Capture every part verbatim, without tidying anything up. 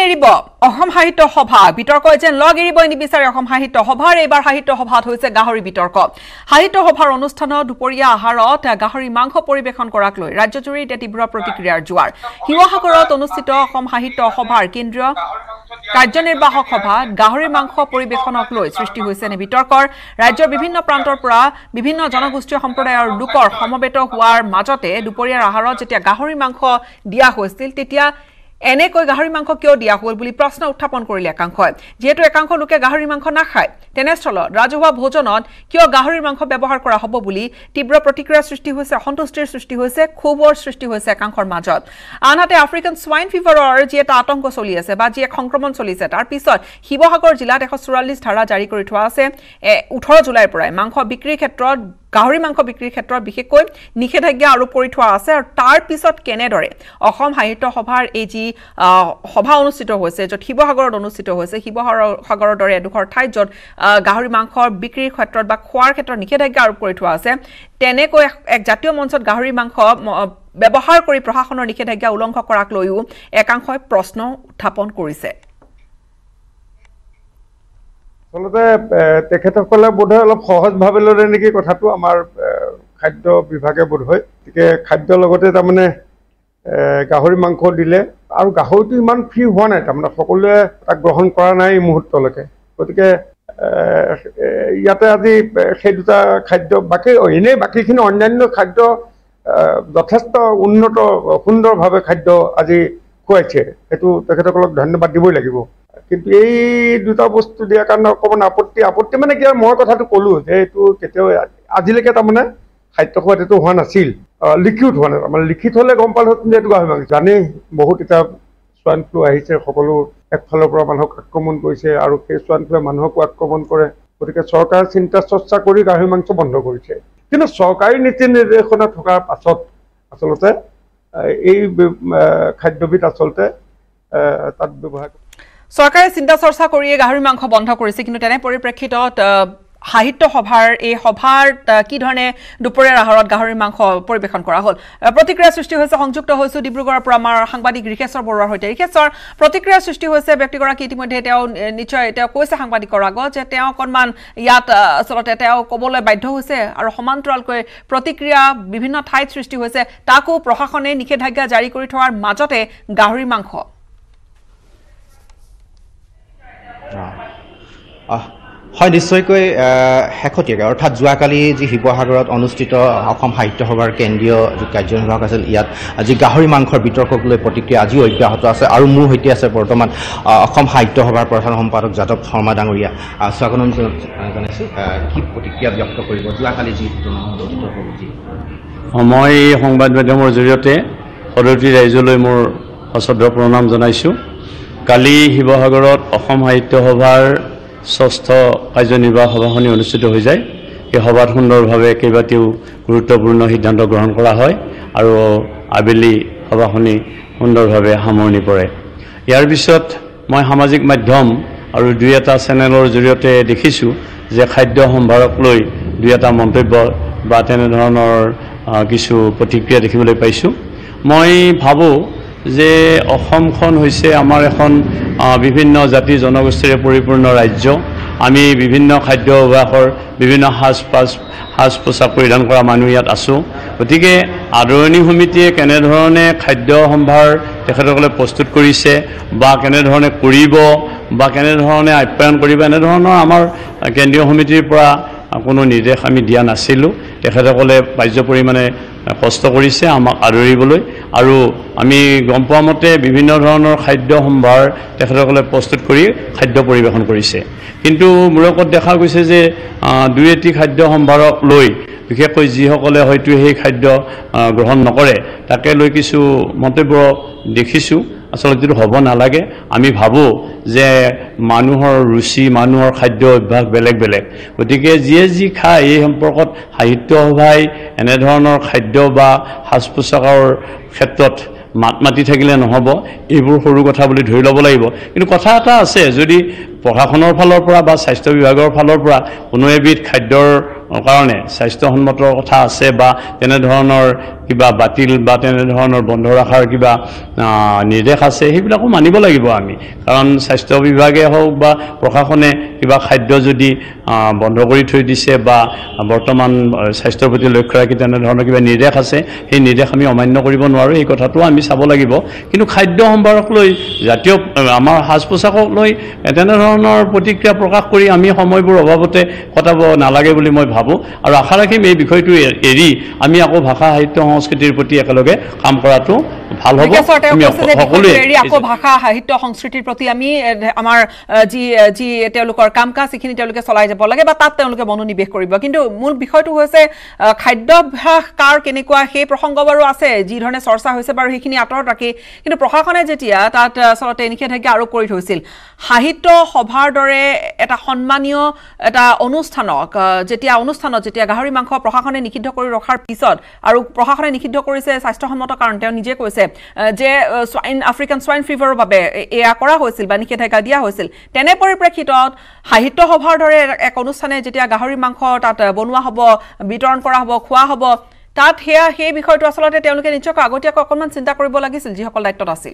এৰিব অসম সাহিত্য সভা বিতৰ্ক যেন লগ এৰিব নিবিচাৰে অসম সাহিত্য সভাৰ এইবাৰ সাহিত্য সভাত হৈছে গাহৰি বিতৰ্ক সাহিত্য সভাৰ অনুষ্ঠানত দুপৰীয়া আহাৰত গাহৰি মাংস পৰিবেশন কৰাক লৈ ৰাজ্যজুৰি তীব্ৰ প্ৰতিক্ৰিয়াৰ জোৱাৰ শিৱসাগৰত অনুষ্ঠিত অসম সাহিত্য সভাৰ কেন্দ্ৰীয় কাৰ্যনিৰ্বাহক সভাত গাহৰি মাংস পৰিবেশনক লৈ সৃষ্টি হৈছে নে বিতৰ্কৰ ৰাজ্যৰ বিভিন্ন প্ৰান্তৰ পৰা বিভিন্ন জনগোষ্ঠীয় সম্প্ৰদায়ৰ লোকৰ সমবেত হোৱাৰ মাজতে দুপৰীয়াৰ আহাৰত যেতিয়া গাহৰি মাংস দিয়া হৈছিল তেতিয়া এনেকৈ গাহৰি মাংস কিয় দিয়া হল বুলি প্ৰশ্ন উত্থাপন কৰিলে একাংশই যেহেতু একাংশ লোকে গাহৰি মাংস নাখায় তেনেস্থলত ৰাজহুৱা ভোজনত কিয় গাহৰি মাংস ব্যৱহাৰ কৰা হ'ব বুলি তীব্ৰ প্ৰতিক্ৰিয়া সৃষ্টি হৈছে অসন্তুষ্টিৰ সৃষ্টি হৈছে ক্ষোভৰ সৃষ্টি হৈছে একাংশৰ মাজত আনহাতে আফ্ৰিকান সোৱাইন ফিভাৰৰ যি এটা আতংক চলি আছে বা যি এক সংক্ৰমণ চলিছে তাৰ পিছত শিৱসাগৰ জিলাত এশ চৌৰাল্লিছ ধাৰা জাৰি কৰি থোৱা আছে ওঠৰ জুলাইৰ পৰাই মাংস বিক্ৰীৰ ক্ষেত্ৰত গাহৰি মাংস বিক্ৰীৰ ক্ষেত্ৰত বিশেষকৈ নিষেধাজ্ঞা আৰোপ কৰি থোৱা আছে আৰু তাৰ পিছত কেনেদৰে অসম সাহিত্য সভাৰ এই যি সভা অনুষ্ঠিত হৈছে য'ত শিৱসাগৰত অনুষ্ঠিত হৈছে শিৱসাগৰৰ দৰে এডোখৰ ঠাইত য'ত গাহৰি মাংসৰ বিক্ৰীৰ ক্ষেত্ৰত বা খোৱাৰ ক্ষেত্ৰত নিষেধাজ্ঞা আৰোপ কৰি থোৱা আছে তেনেকৈ এক জাতীয় মঞ্চত গাহৰি মাংস ব্যৱহাৰ কৰি প্ৰশাসনৰ নিষেধাজ্ঞা উলংঘন কৰাক লৈও একাংশই প্ৰশ্ন উত্থাপন কৰিছে আচলতে তেখেতসকলে বোধহয় অলপ সহজভাৱে ল'লে নেকি কথাটো আমাৰ খাদ্য বিভাগে বোধহয় গতিকে খাদ্যৰ লগতে তাৰমানে গাহৰি মাংস দিলে আৰু গাহৰিটো ইমান ফ্ৰী হোৱা নাই তাৰমানে সকলোৱে তাক গ্ৰহণ কৰা নাই এই মুহূৰ্তলৈকে গতিকে ইয়াতে আজি সেই দুটা খাদ্য বাকী এনেই বাকীখিনি অন্যান্য খাদ্য যথেষ্ট উন্নত সুন্দৰভাৱে খাদ্য আজি খুৱাইছে সেইটো তেখেতসকলক ধন্যবাদ দিবই লাগিব কিন্তু এই দুটা বস্তু দিয়াৰ কাৰণে অকণমান আপত্তি আপত্তি মানে কি মই কথাটো ক'লোঁ যে এইটো কেতিয়াও আজিলৈকে তাৰমানে সাহিত্য সভাত এইটো হোৱা নাছিল লিখিত হোৱা নাই তাৰমানে লিখিত হ'লে গম পালোহেঁতেন যে এইটো গাহৰি মাংস জানেই বহুত এতিয়া সোৱাইন ফ্লু আহিছে সকলো একফালৰ পৰা মানুহক আক্ৰমণ কৰিছে আৰু সেই সোৱাইন ফ্লুৱে মানুহকো আক্ৰমণ কৰে গতিকে চৰকাৰে চিন্তা চৰ্চা কৰি গাহৰি মাংস বন্ধ কৰিছে কিন্তু চৰকাৰী নীতি নিৰ্দেশনা থকাৰ পাছত আচলতে এই খাদ্যবিধ আচলতে তাত ব্যৱহাৰ চৰকাৰে চিন্তা চৰ্চা কৰিয়ে গাহৰি মাংস বন্ধ কৰিছে কিন্তু তেনে পৰিপ্ৰেক্ষিতত সাহিত্য সভাৰ এই সভাৰ কি ধৰণে দুপৰীয়াৰ আহাৰত গাহৰি মাংস পৰিবেশন কৰা হ'ল প্ৰতিক্ৰিয়া সৃষ্টি হৈছে সংযুক্ত হৈছো ডিব্ৰুগড়ৰ পৰা আমাৰ সাংবাদিক ৰিকেশ্বৰ বৰুৱাৰ সৈতে ৰিকেশ্বৰ প্ৰতিক্ৰিয়া সৃষ্টি হৈছে ব্যক্তিগৰাকী ইতিমধ্যে তেওঁ নিশ্চয় তেওঁ কৈছে সাংবাদিকৰ আগত যে তেওঁ অকণমান ইয়াত আচলতে তেওঁ ক'বলৈ বাধ্য হৈছে আৰু সমান্তৰালকৈ প্ৰতিক্ৰিয়া বিভিন্ন ঠাইত সৃষ্টি হৈছে তাকো প্ৰশাসনে নিষেধাজ্ঞা জাৰি কৰি থোৱাৰ মাজতে গাহৰি মাংস হয় নিশ্চয়কৈ শেহতীয়াকৈ অৰ্থাৎ যোৱাকালি যি শিৱসাগৰত অনুষ্ঠিত অসম সাহিত্য সভাৰ কেন্দ্ৰীয় যি কাৰ্যনিৰ্বাহক আছিল ইয়াত আজি গাহৰি মাংসৰ বিতৰ্কক লৈ প্ৰতিক্ৰিয়া আজিও অব্যাহত আছে আৰু মোৰ সৈতে আছে বৰ্তমান অসম সাহিত্য সভাৰ প্ৰধান সম্পাদক যাদৱ শৰ্মা ডাঙৰীয়া স্বাগতম জনাইছোঁ কি প্ৰতিক্ৰিয়া ব্যক্ত কৰিব যোৱাকালি যি মই সংবাদ মাধ্যমৰ জৰিয়তে সদৌতি ৰাইজলৈ মোৰ সশ্ৰদ্ধ প্ৰণাম জনাইছোঁ কালি শিৱসাগৰত অসম সাহিত্য সভাৰ ষষ্ঠ কাৰ্যনিৰ্বাহক সভাখনি অনুষ্ঠিত হৈ যায় এই সভাত সুন্দৰভাৱে কেইবাটাও গুৰুত্বপূৰ্ণ সিদ্ধান্ত গ্ৰহণ কৰা হয় আৰু আবেলি সভাখনি সুন্দৰভাৱে সামৰণি পৰে ইয়াৰ পিছত মই সামাজিক মাধ্যম আৰু দুই এটা চেনেলৰ জৰিয়তে দেখিছোঁ যে খাদ্য সম্ভাৰক লৈ দুই এটা মন্তব্য বা তেনেধৰণৰ কিছু প্ৰতিক্ৰিয়া দেখিবলৈ পাইছোঁ মই ভাবোঁ যে অসমখন হৈছে আমাৰ এখন বিভিন্ন জাতি জনগোষ্ঠীৰে পৰিপূৰ্ণ ৰাজ্য আমি বিভিন্ন খাদ্য অভ্যাসৰ বিভিন্ন সাজ পাজ সাজ পোছাক পৰিধান কৰা মানুহ ইয়াত আছোঁ গতিকে আদৰণি সমিতিয়ে কেনেধৰণে খাদ্য সম্ভাৰ তেখেতসকলে প্ৰস্তুত কৰিছে বা কেনেধৰণে কৰিব বা কেনেধৰণে আপ্যায়ন কৰিব এনেধৰণৰ আমাৰ কেন্দ্ৰীয় সমিতিৰ পৰা কোনো নিৰ্দেশ আমি দিয়া নাছিলোঁ তেখেতসকলে পাৰ্য পৰিমাণে কষ্ট কৰিছে আমাক আদৰিবলৈ আৰু আমি গম পোৱা মতে বিভিন্ন ধৰণৰ খাদ্য সম্ভাৰ তেখেতসকলে প্ৰস্তুত কৰি খাদ্য পৰিৱেশন কৰিছে কিন্তু মূৰকত দেখা গৈছে যে দুই এটি খাদ্য সম্ভাৰক লৈ বিশেষকৈ যিসকলে হয়তো সেই খাদ্য গ্ৰহণ নকৰে তাকে লৈ কিছু মন্তব্য দেখিছোঁ আচলতে হ'ব নালাগে আমি ভাবোঁ যে মানুহৰ ৰুচি মানুহৰ খাদ্য অভ্যাস বেলেগ বেলেগ গতিকে যিয়ে যি খায় এই সম্পৰ্কত সাহিত্য সভাই এনেধৰণৰ খাদ্য বা সাজ পোছাকৰ ক্ষেত্ৰত মাত মাতি থাকিলে নহ'ব এইবোৰ সৰু কথা বুলি ধৰি ল'ব লাগিব কিন্তু কথা এটা আছে যদি প্ৰশাসনৰ ফালৰ পৰা বা স্বাস্থ্য বিভাগৰ ফালৰ পৰা কোনো এবিধ খাদ্যৰ কাৰণে স্বাস্থ্যসন্মত কথা আছে বা তেনে ধৰণৰ কিবা বাতিল বা তেনে ধৰণৰ বন্ধ ৰখাৰ কিবা নিৰ্দেশ আছে সেইবিলাকো মানিব লাগিব আমি কাৰণ স্বাস্থ্য বিভাগে হওক বা প্ৰশাসনে কিবা খাদ্য যদি বন্ধ কৰি থৈ দিছে বা বৰ্তমান স্বাস্থ্যৰ প্ৰতি লক্ষ্য ৰাখি তেনে ধৰণৰ কিবা নিৰ্দেশ আছে সেই নিৰ্দেশ আমি অমান্য কৰিব নোৱাৰোঁ এই কথাটো আমি চাব লাগিব কিন্তু খাদ্য সম্ভাৰক লৈ জাতীয় আমাৰ সাজ পোছাকক লৈ তেনে ধৰণৰ প্ৰতিক্ৰিয়া প্ৰকাশ কৰি আমি সময়বোৰ অভাৱতে কটাব নালাগে বুলি মই ভাবোঁ আৰু আশা ৰাখিম এই বিষয়টো এৰি আমি আকৌ ভাষা সাহিত্য সংস্কৃতিৰ প্ৰতি একেলগে কাম কৰাটো ভাল হ'ব সকলোৱে আকৌ ভাষা সাহিত্য সংস্কৃতিৰ প্ৰতি আমি আমাৰ যি যি তেওঁলোকৰ কাম কাজ এইখিনি তেওঁলোকে চলাই যাব লাগে বা তাত তেওঁলোকে মনোনিৱেশ কৰিব কিন্তু মূল বিষয়টো হৈছে খাদ্যাভ্যাস কাৰ কেনেকুৱা সেই প্ৰসংগ বাৰু আছে যি ধৰণে চৰ্চা হৈছে বাৰু সেইখিনি আঁতৰত ৰাখি কিন্তু প্ৰশাসনে যেতিয়া তাত আচলতে নিষেধাজ্ঞা আৰোপ কৰি থৈছিল সাহিত্য সভাৰ দৰে এটা সন্মানীয় এটা অনুষ্ঠানক যেতিয়া অনুষ্ঠানত যেতিয়া গাহৰি মাংস প্ৰশাসনে নিষিদ্ধ কৰি ৰখাৰ পিছত আৰু প্ৰশাসনে নিষিদ্ধ কৰিছে স্বাস্থ্যসন্মত কাৰণ তেওঁ নিজে কৈছে যে সোয়াইন আফ্ৰিকান সোয়াইন ফিভাৰৰ বাবে এয়া কৰা হৈছিল বা নিষেধাজ্ঞা দিয়া হৈছিল তেনে পৰিপ্ৰেক্ষিতত সাহিত্য সভাৰ দৰে এক অনুষ্ঠানে যেতিয়া গাহৰি মাংস তাত বনোৱা হ'ব বিতৰণ কৰা হ'ব খোৱা হ'ব তাত হেয়া সেই বিষয়টো আচলতে তেওঁলোকে নিশ্চয়কৈ আগতীয়াকৈ অকণমান চিন্তা কৰিব লাগিছিল যিসকল দায়িত্বত আছিল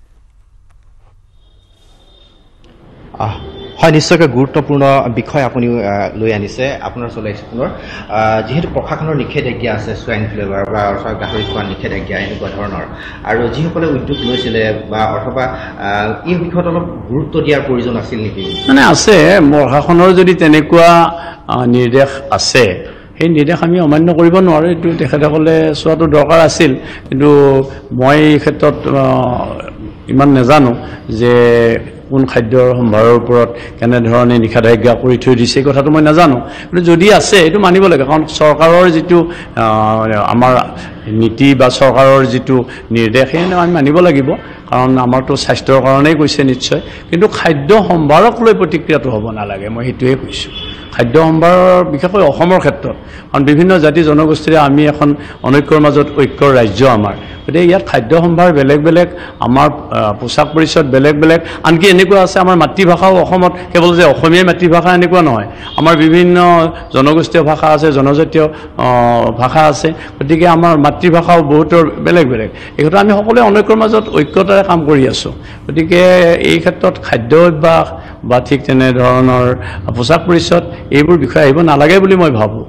হয় নিশ্চয়কৈ গুৰুত্বপূৰ্ণ বিষয় আপুনি লৈ আনিছে আপোনাৰ চলাইছেনৰ যেহেতু প্ৰশাসনৰ নিষেধাজ্ঞা আছে সোয়াইন ফ্লেভাৰ বা অৰ্থাৎ গাহৰি খোৱা নিষেধাজ্ঞা এনেকুৱা ধৰণৰ আৰু যিসকলে উদ্যোগ লৈছিলে বা অথবা এই বিষয়ত অলপ গুৰুত্ব দিয়াৰ প্ৰয়োজন আছিল নেকি মানে আছে প্ৰশাসনৰ যদি তেনেকুৱা নিৰ্দেশ আছে সেই নিৰ্দেশ আমি অমান্য কৰিব নোৱাৰোঁ এইটো তেখেতসকলে চোৱাটো দৰকাৰ আছিল কিন্তু মই এই ক্ষেত্ৰত ইমান নাজানো যে কোন খাদ্যৰ সম্ভাৰৰ ওপৰত কেনেধৰণে নিষেধাজ্ঞা কৰি থৈ দিছে এই কথাটো মই নাজানো কিন্তু যদি আছে এইটো মানিব লাগে কাৰণ চৰকাৰৰ যিটো আমাৰ নীতি বা চৰকাৰৰ যিটো নিৰ্দেশ সেই আমি মানিব লাগিব কাৰণ আমাৰতো স্বাস্থ্যৰ কাৰণেই কৈছে নিশ্চয় কিন্তু খাদ্য সম্ভাৰক লৈ প্ৰতিক্ৰিয়াটো হ'ব নালাগে মই সেইটোৱে কৈছোঁ খাদ্য সম্ভাৰৰ বিশেষকৈ অসমৰ ক্ষেত্ৰত কাৰণ বিভিন্ন জাতি জনগোষ্ঠীৰে আমি এখন অনৈক্যৰ মাজত ঐক্যৰ ৰাজ্য আমাৰ গতিকে ইয়াত খাদ্য সম্ভাৰ বেলেগ বেলেগ আমাৰ পোছাক পৰিচয় বেলেগ বেলেগ আনকি এনেকুৱা আছে আমাৰ মাতৃভাষাও অসমত কেৱল যে অসমীয়া মাতৃভাষা এনেকুৱা নহয় আমাৰ বিভিন্ন জনগোষ্ঠীয় ভাষা আছে জনজাতীয় ভাষা আছে গতিকে আমাৰ মাতৃভাষাও বহুতৰ বেলেগ বেলেগ এই কথা আমি সকলোৱে অনৈক্যৰ মাজত ঐক্যতাৰে কাম কৰি আছোঁ গতিকে এই ক্ষেত্ৰত খাদ্য অভ্যাস বা ঠিক তেনেধৰণৰ পোছাক পৰিচয় এইবোৰ বিষয় আহিব নালাগে বুলি মই ভাবোঁ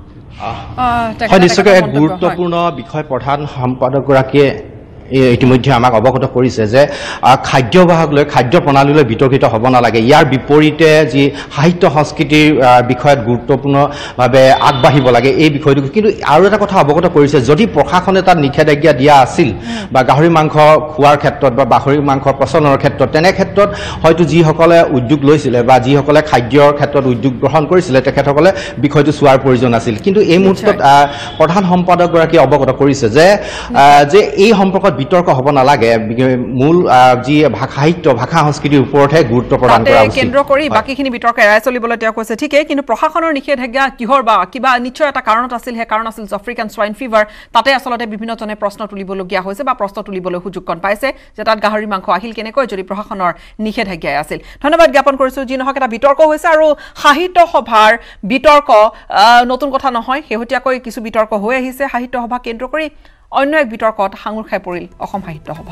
হয় নিশ্চয়কৈ এক গুৰুত্বপূৰ্ণ বিষয় প্ৰধান সম্পাদকগৰাকীয়ে ইতিমধ্যে আমাক অৱগত কৰিছে যে খাদ্যাভ্যাসক লৈ খাদ্য প্ৰণালীলৈ বিতৰ্কিত হ'ব নালাগে ইয়াৰ বিপৰীতে যি সাহিত্য সংস্কৃতিৰ বিষয়ত গুৰুত্বপূৰ্ণভাৱে আগবাঢ়িব লাগে এই বিষয়টো কিন্তু আৰু এটা কথা অৱগত কৰিছে যদি প্ৰশাসনে তাত নিষেধাজ্ঞা দিয়া আছিল বা গাহৰি মাংস খোৱাৰ ক্ষেত্ৰত বা গাহৰি মাংস প্ৰচলনৰ ক্ষেত্ৰত তেনে ক্ষেত্ৰত হয়তো যিসকলে উদ্যোগ লৈছিলে বা যিসকলে খাদ্যৰ ক্ষেত্ৰত উদ্যোগ গ্ৰহণ কৰিছিলে তেখেতসকলে বিষয়টো চোৱাৰ প্ৰয়োজন আছিল কিন্তু এই মুহূৰ্তত প্ৰধান সম্পাদকগৰাকীয়ে অৱগত কৰিছে যে যে এই সম্পৰ্কত বিতৰ্ক হ'ব নালাগে মূল যি ভাষা সাহিত্য ভাষা সংস্কৃতিৰ ওপৰতহে গুৰুত্ব প্ৰদান কৰা উচিত কেন্দ্ৰ কৰি বাকিখিনি বিতৰ্ক এৰাই চলিবলৈ তেওঁ কৈছে ঠিকেই কিন্তু প্ৰশাসনৰ নিষেধাজ্ঞা কিহৰ বা কিবা নিশ্চয় এটা কাৰণত আছিল সেই কাৰণ আছিল আফ্ৰিকান সোয়াইন ফিভাৰ তাতে আচলতে বিভিন্নজনে প্ৰশ্ন তুলিবলগীয়া হৈছে বা প্ৰশ্ন তুলিবলৈ সুযোগ কণ পাইছে যে তাত গাহৰি মাংস আহিল কেনেকৈ যদি প্ৰশাসনৰ নিষেধাজ্ঞাই আছিল ধন্যবাদ জ্ঞাপন কৰিছোঁ যি নহওক এটা বিতৰ্ক হৈছে আৰু সাহিত্য সভাৰ বিতৰ্ক নতুন কথা নহয় শেহতীয়াকৈ কিছু বিতৰ্ক হৈ আহিছে সাহিত্য সভা কেন্দ্ৰ কৰি অন্য এক বিতৰ্কত সাঙুৰ খাই পৰিল অসম সাহিত্য সভা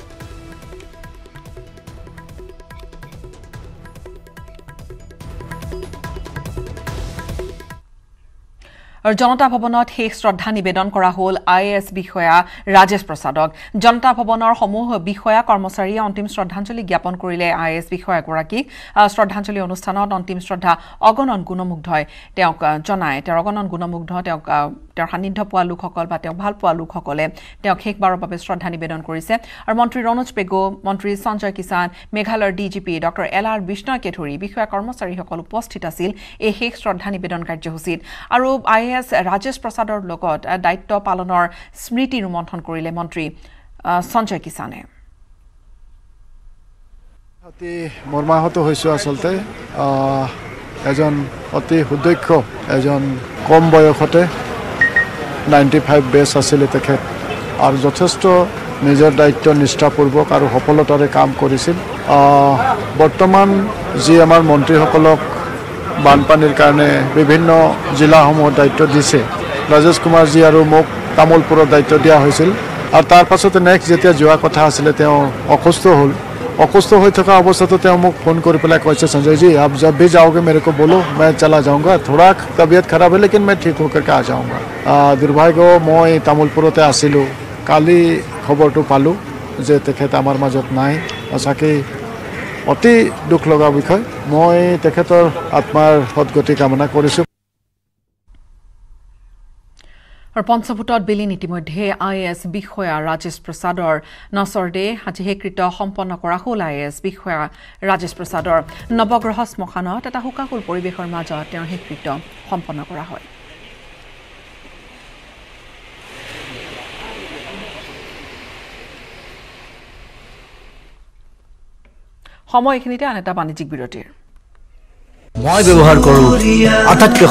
আৰু জনতা ভৱনত শেষ শ্ৰদ্ধা নিবেদন কৰা হ'ল আই এ এছ বিষয়া ৰাজেশ প্ৰসাদক জনতা ভৱনৰ সমূহ বিষয়া কৰ্মচাৰীয়ে অন্তিম শ্ৰদ্ধাঞ্জলি জ্ঞাপন কৰিলে আই এ এছ বিষয়াগৰাকীক শ্ৰদ্ধাঞ্জলি অনুষ্ঠানত অন্তিম শ্ৰদ্ধা অগণন গুণমুগ্ধই তেওঁক জনায় তেওঁৰ অগণন গুণমুগ্ধ তেওঁক তেওঁৰ সান্নিধ্য পোৱা লোকসকল বা তেওঁক ভাল পোৱা লোকসকলে তেওঁক শেষবাৰৰ বাবে শ্ৰদ্ধা নিবেদন কৰিছে আৰু মন্ত্ৰী ৰণোজ পেগু মন্ত্ৰী সঞ্জয় কিষাণ মেঘালয়ৰ D G P doctor L R বিষ্ণয়কে ধৰি বিষয়া কৰ্মচাৰীসকল উপস্থিত আছিল এই শেষ শ্ৰদ্ধা নিবেদন কাৰ্যসূচীত আৰু আই এ এছ ৰাজেশ প্ৰসাদৰ লগত দায়িত্ব পালনৰ স্মৃতি ৰোমন্থন কৰিলে মন্ত্ৰী সঞ্জয় কিষাণে অতি মৰ্মাহত হৈছো আচলতে এজন অতি সুদক্ষ এজন কম বয়সতে নাইণ্টি ফাইভ বেছ আছিলে তেখেত আৰু যথেষ্ট নিজৰ দায়িত্ব নিষ্ঠাপূৰ্বক আৰু সফলতাৰে কাম কৰিছিল বৰ্তমান যি আমাৰ মন্ত্ৰীসকলক বানপানীৰ কাৰণে বিভিন্ন জিলাসমূহত দায়িত্ব দিছে ৰাজেশ কুমাৰজী আৰু মোক তামোলপুৰৰ দায়িত্ব দিয়া হৈছিল আৰু তাৰ পাছতে নেক্সট যেতিয়া যোৱা কথা আছিলে তেওঁ অসুস্থ হ'ল অসুস্থ হৈ থকা অৱস্থাতো তেওঁ মোক ফোন কৰি পেলাই কৈছে संजय जी आप जब भी जाओगे मेरे को बोलो मैं चला जाऊंगा थोड़ा तबीयत खराब है लेकिन मैं ठीक होकर के आ जाऊंगा दुर्भाग्य মই তামোলপুৰতে আছিলোঁ কালি খবৰটো পালোঁ যে তেখেত আমাৰ মাজত নাই সঁচাকৈ অতি দুখ লগা বিষয় মই তেখেতৰ আত্মাৰ সদ্গতি কামনা কৰিছোঁ আৰু পঞ্চভূতত বিলীন ইতিমধ্যে আই এছ বিষয়া ৰাজেশ প্ৰসাদৰ নচৰদে আজি হেকৃত সম্পন্ন কৰা হ'ল আই এছ বিষয়া ৰাজেশ প্ৰসাদৰ নৱগ্ৰহ শ্মশানত এটা হুকাকুল পৰিৱেশৰ মাজত তেওঁৰ হেকৃত সম্পন্ন কৰা হয় সময় এইখিনিতে আন এটা বাণিজ্যিক বিৰতিৰ মই ব্যৱহাৰ কৰোঁ আটাইতকৈ